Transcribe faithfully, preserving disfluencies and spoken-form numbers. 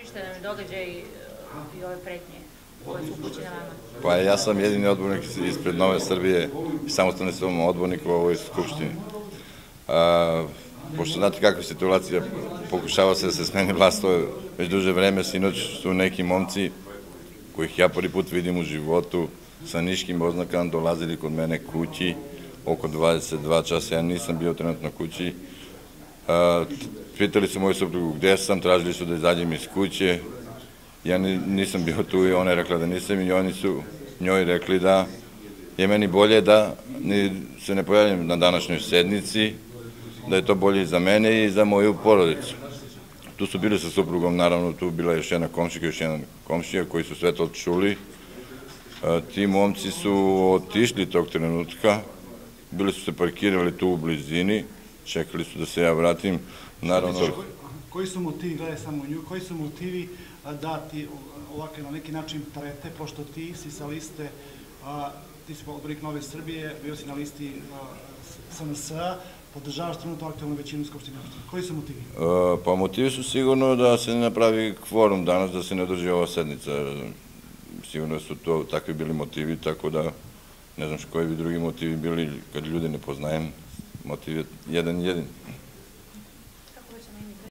uopšte događaj i ove pretnje koje su upućene vama? Pa ja sam jedini odbornik ispred Nove Srbije i samostalni sam odbornik u ovoj skupštini. Pošto znate kakva situacija, pokušava se da se smeni vlast već duže vreme, sinoć su neki momci, kojih ja prvi put vidim u životu, sa niškim oznakama dolazili kod mene kući, oko dvadeset dva časa, ja nisam bio trenutno kući. Pitali su moju suprugu gde sam, tražili su da izađem iz kuće, ja nisam bio tu i ona je rekla da nisam i oni su njoj rekli da je meni bolje da se ne pojavljam na današnjoj sednici, da je to bolje i za mene i za moju porodicu. Tu su bili sa suprugom, naravno, tu bila još jedna komšija, još jedan komšija koji su sve to čuli. Ti momci su otišli tog trenutka, bili su se parkirali tu u blizini, čekali su da se ja vratim, naravno... Koji su motivi, gledaj samo nju, koji su motivi da ti ovakve na neki način prete, pošto ti si sa liste, ti si odbornik Nove Srbije, bio si na listi S N S-a, podržavaš trenutno aktualnu većinu Skupštine opštine. Koji su motivi? Pa motivi su sigurno da se ne napravi kvorum danas, da se ne održi ova sednica. Sigurno su to takvi bili motivi, tako da ne znam koji bi drugi motivi bili kad ljudi ne poznajem. Motiv je jedan jedin.